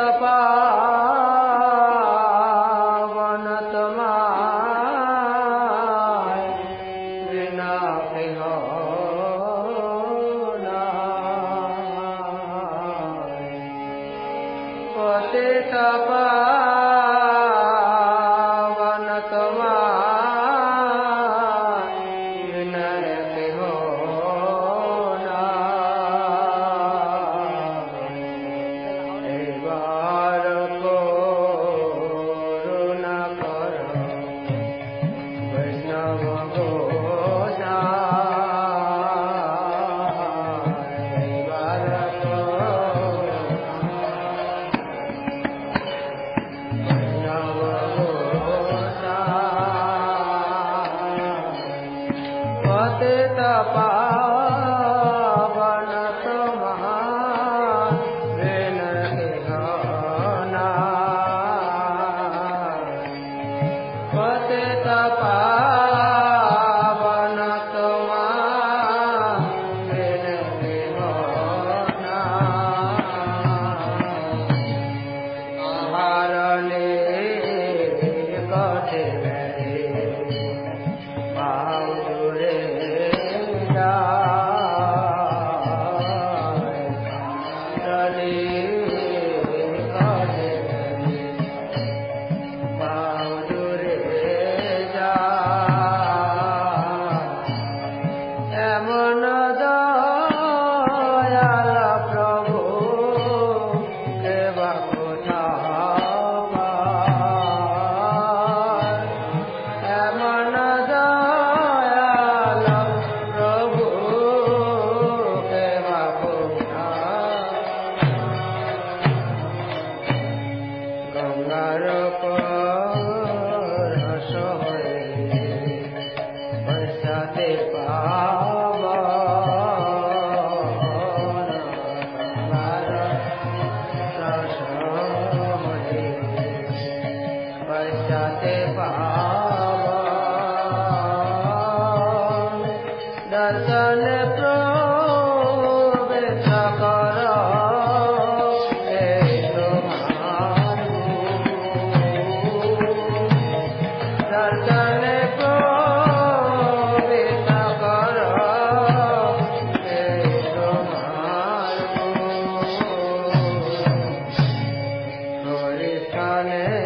पावन तुम्हारे बिना हो पतित पावन तुम्हारे बिना हो पतित पावन तुम्हारे बिना पतित पावन तुम्हारे बिना हारने कटे এমন দয়াল প্রভু কে বা কোথায় এমন দয়াল প্রভু কে বা কোথায় গঙ্গার পরশ হয়ে বর্ষাতে दर्शन प्रवेश कर दर्शन प्रवेश कर हरि स्थाने